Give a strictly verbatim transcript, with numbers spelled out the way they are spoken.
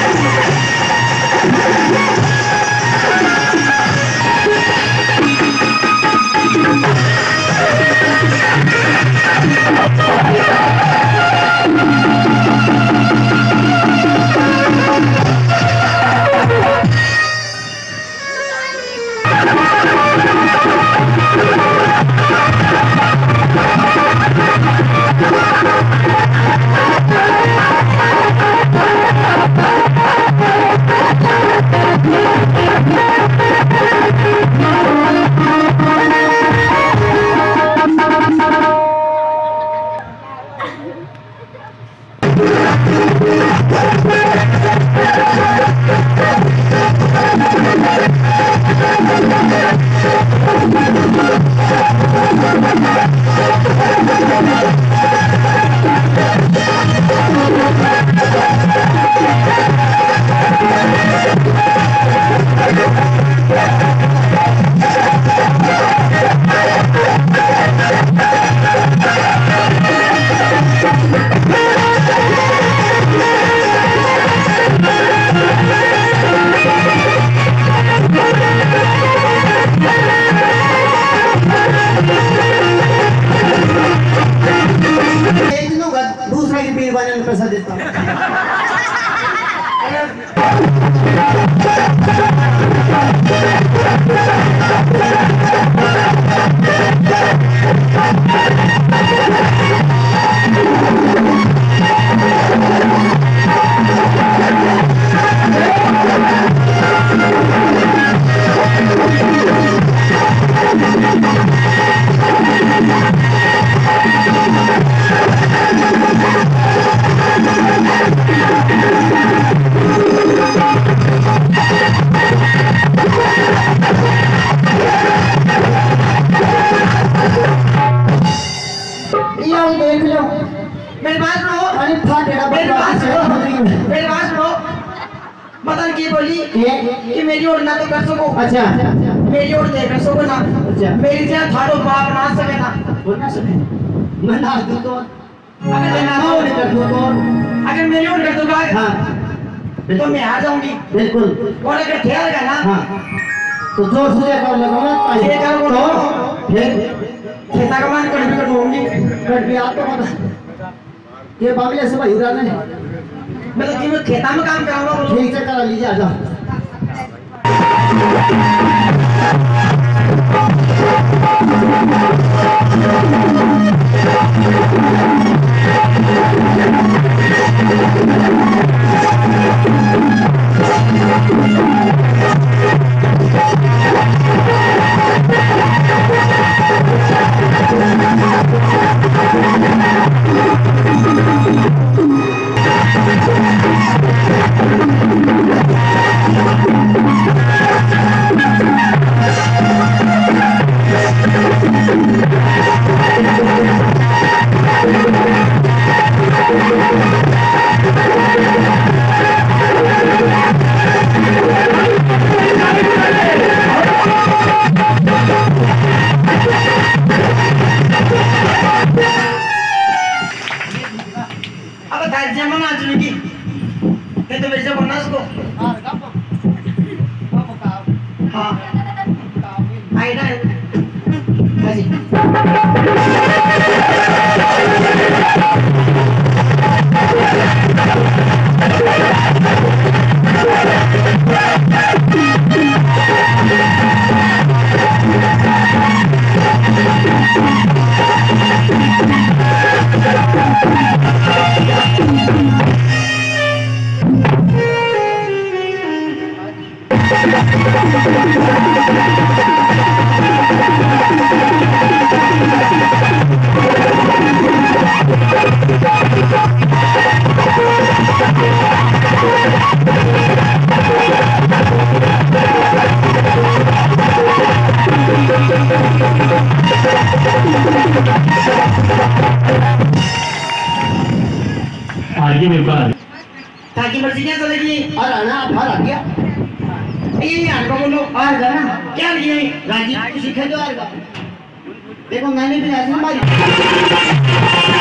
पैसा देता हूँ। मेरी बात सुनो, मेरी बात सुनो, मेरी बात सुनो। मदन की बोली कि मेरी ओर ना तो कर सको, अच्छा मेरी ओर दे कर सको ना, अच्छा मेरी जगह थारो बाप ना सके ना, बोलना सके मैं ना दूं तो अगर मैं ना ओर कर दूं तो अगर मेरी ओर कर दूंगा हाँ तो मैं आ जाऊंगी बिल्कुल। और अगर ठहरेगा ना हाँ तो जोर से कर लगाऊंगा ये करो तो फिर खेता का मान कर भी करूंगी कट भी आपको पता ये बाबले से भाई उड़ा नहीं मैं तो मैं खेता में काम कराऊंगा। ठीक से करा लीजिए आ जाओ। आगे मेरे पास ताकि मर्जी क्या चलेगी और आना बाहर आ गया ये यार को बोलो आ जाना क्या लिए राजी सीखे जो आएगा देखो मैंने भी राजी मारी